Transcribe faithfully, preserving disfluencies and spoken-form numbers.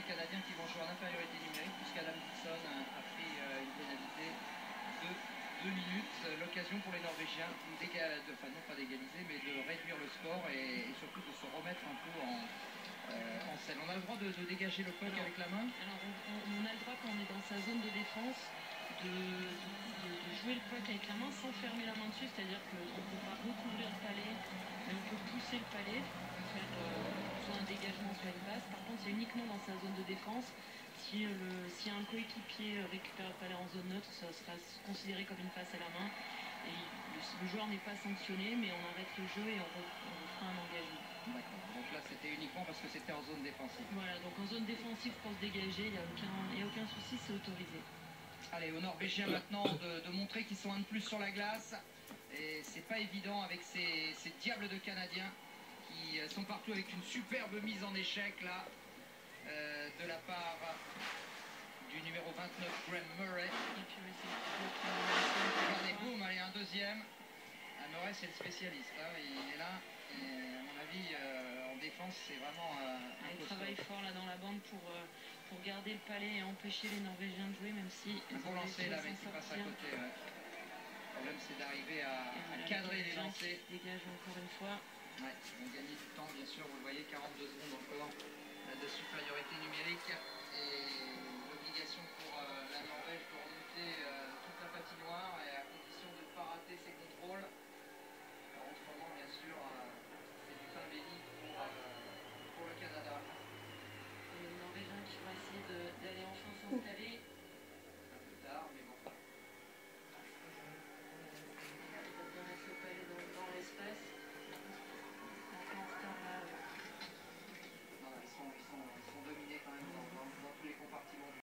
les Canadiens qui vont jouer en infériorité numérique puisqu'Adam Dixon a, a pris euh, une pénalité de deux minutes. L'occasion pour les Norvégiens, de, enfin non pas d'égaliser, mais de réduire le score et, et surtout de se remettre un peu en, euh, en scène. On a le droit de, de dégager le puck alors, avec la main. Alors on, on, a le droit quand on est dans sa zone de défense de, de, de jouer le puck avec la main sans fermer la main dessus, c'est-à-dire qu'on ne peut pas recouvrir le palais, mais on peut pousser le palais, faire euh, soit un dégagement, soit une passe. Par contre, c'est uniquement dans sa zone de défense. Si, le, si un coéquipier récupère le palais en zone neutre, ça sera considéré comme une passe à la main. Et le, le joueur n'est pas sanctionné, mais on arrête le jeu et on, re, on refera un engagement. D'accord. Donc là, c'était uniquement parce que c'était en zone défensive. Voilà, donc en zone défensive pour se dégager, il n'y a, a aucun souci, c'est autorisé. Allez, aux Norvégiens maintenant de, de montrer qu'ils sont un de plus sur la glace. Et c'est pas évident avec ces, ces diables de Canadiens qui sont partout avec une superbe mise en échec là euh, de la part du numéro vingt-neuf, Graham Murray. Regardez, boum, allez, un deuxième. Ah, Murray, c'est le spécialiste. Hein, il est là. Et à mon avis, euh, en défense, c'est vraiment euh, un il travaille fort là dans la bande pour, euh, pour garder le palais et empêcher les Norvégiens de jouer, même si... Pour lancer là, mais qui passe à côté. Ouais. Le problème, c'est d'arriver à, à cadrer les lancers. Dégage encore une fois. Ouais, ils vont gagner du temps, bien sûr. Vous le voyez, quarante-deux secondes encore de supériorité numérique. Et l'obligation pour euh, la Norvège de remonter euh, toute la patinoire et à condition de ne pas rater ses contrôles.